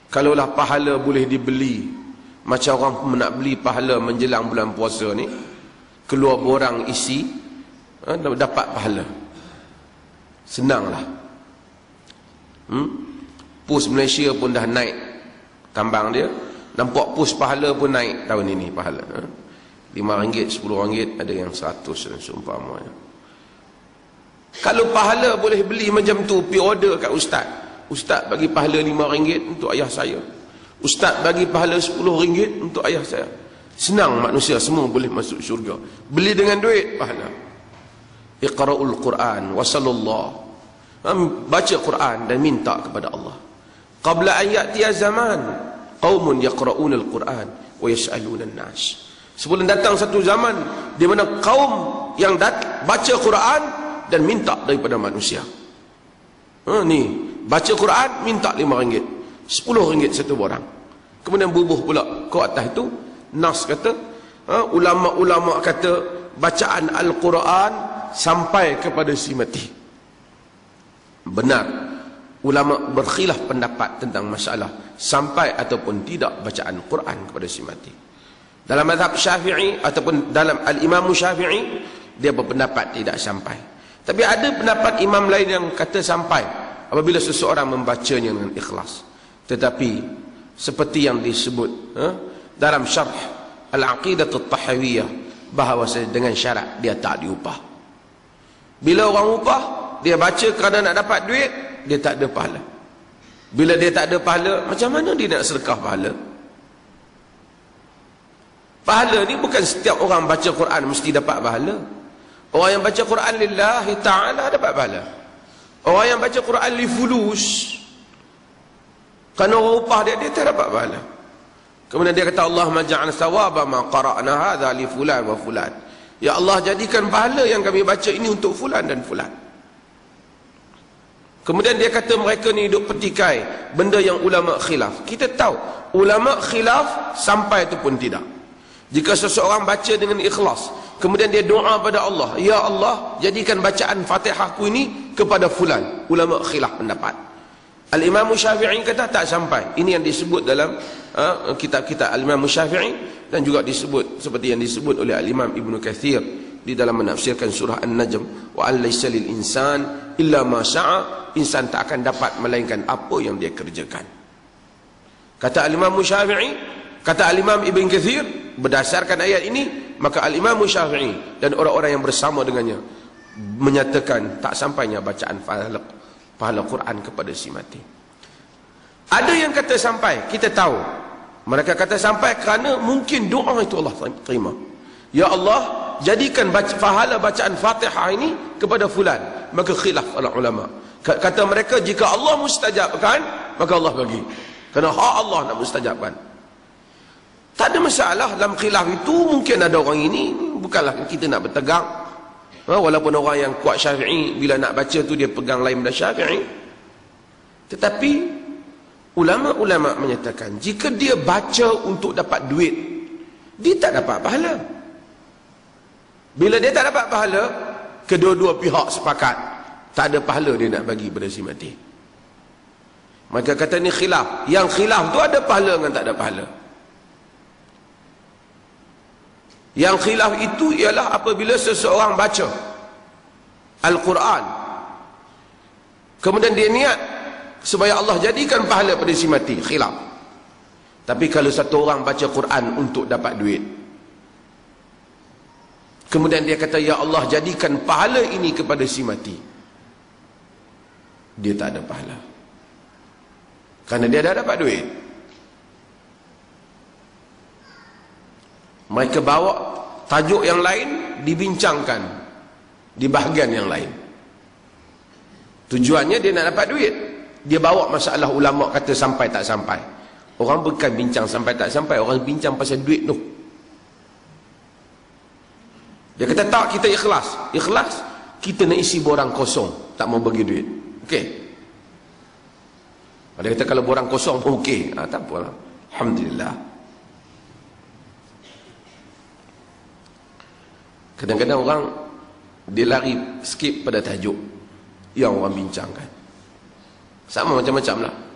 Kalaulah pahala boleh dibeli, macam orang nak beli pahala menjelang bulan puasa ni, keluar borang isi, dapat pahala. Senanglah. Pos Malaysia pun dah naik tambang dia. Nampak pos pahala pun naik tahun ini pahala. RM5, RM10, ada yang 100 dan seumpamanya. Kalau pahala boleh beli macam tu, pergi order kat ustaz. Ustaz bagi pahala RM5 untuk ayah saya. Ustaz bagi pahala RM10 untuk ayah saya. Senang manusia semua boleh masuk syurga. Beli dengan duit pahala. Iqra'ul Quran wa sallallahu. Baca Quran dan minta kepada Allah. Qabla an ya'tiya zaman qaumun yaqra'una al-Quran wa yas'aluna an-nas. Sebelum datang satu zaman di mana kaum yang baca Quran dan minta daripada manusia. Ni baca Quran minta RM5, RM10 satu orang. Kemudian bubuh pula ke atas itu nas kata, ulama-ulama kata bacaan Al-Quran sampai kepada si mati. Benar, ulama berkhilaf pendapat tentang masalah sampai ataupun tidak bacaan Quran kepada si mati. Dalam mazhab Syafi'i ataupun dalam Al-Imam Syafi'i, dia berpendapat tidak sampai. Tapi ada pendapat imam lain yang kata sampai apabila seseorang membacanya dengan ikhlas. Tetapi seperti yang disebut dalam syarh Al-Aqidah At-Tahawiyah, bahawa dengan syarat dia tak diupah. Bila orang upah, dia baca kerana nak dapat duit, dia tak ada pahala. Bila dia tak ada pahala, macam mana dia nak sedekah pahala? Pahala ni bukan setiap orang baca Quran mesti dapat pahala. Orang yang baca Quran lillahi ta'ala dapat pahala. Orang yang baca Quran li fulus, kerana orang upah dia tak dapat pahala. Kemudian dia kata, Allahumma ja'al thawaba ma qara'na hadha li fulan wa fulan. Ya Allah, jadikan pahala yang kami baca ini untuk fulan dan fulan. Kemudian dia kata mereka ni duk petikai benda yang ulama khilaf. Kita tahu ulama khilaf sampai itu pun tidak. Jika seseorang baca dengan ikhlas, kemudian dia doa pada Allah, ya Allah, jadikan bacaan Fatihahku ini kepada fulan. Ulama khilaf pendapat. Al-Imam Syafi'i kata tak sampai. Ini yang disebut dalam kitab-kitab Al-Imam Syafi'i, dan juga disebut seperti yang disebut oleh Al-Imam Ibn Kathir di dalam menafsirkan surah An-Najm, wa an laysa lil insan illa ma syaa. Insan tak akan dapat melainkan apa yang dia kerjakan. Kata Al-Imam Syafi'i, kata Al-Imam Ibn Kathir, berdasarkan ayat ini, maka Al-Imam Syafi'i dan orang-orang yang bersama dengannya menyatakan tak sampainya bacaan pahala Quran kepada si mati. Ada yang kata sampai, kita tahu mereka kata sampai kerana mungkin doa itu Allah terima. Ya Allah, jadikan pahala bacaan Fatihah ini kepada fulan. Maka khilaf oleh ulama. Kata mereka, jika Allah mustajabkan, maka Allah bagi, kerana hak Allah nak mustajabkan. Tak ada masalah dalam khilaf itu. Mungkin ada orang ini, bukanlah kita nak bertegang. Walaupun orang yang kuat Syafi'i, bila nak baca tu dia pegang lain daripada Syafi'i. Tetapi ulama-ulama menyatakan, jika dia baca untuk dapat duit, dia tak dapat pahala. Bila dia tak dapat pahala, kedua-dua pihak sepakat tak ada pahala dia nak bagi pada si mati. Maka kata ni khilaf. Yang khilaf tu ada pahala dengan tak ada pahala. Yang khilaf itu ialah apabila seseorang baca Al-Quran, kemudian dia niat supaya Allah jadikan pahala pada si mati, khilaf. Tapi kalau satu orang baca Quran untuk dapat duit, kemudian dia kata, ya Allah, jadikan pahala ini kepada si mati, dia tak ada pahala, kerana dia dah dapat duit. Mereka bawa tajuk yang lain, dibincangkan di bahagian yang lain. Tujuannya dia nak dapat duit. Dia bawa masalah ulama kata sampai tak sampai. Orang bukan bincang sampai tak sampai, orang bincang pasal duit tu. Dia kata tak, kita ikhlas. Ikhlas, kita nak isi borang kosong, tak mau bagi duit. Okey. Dia kata kalau borang kosong pun okey. Tak apalah. Alhamdulillah. Kadang-kadang orang dia lari skip pada tajuk yang orang bincangkan. Sama macam-macam lah.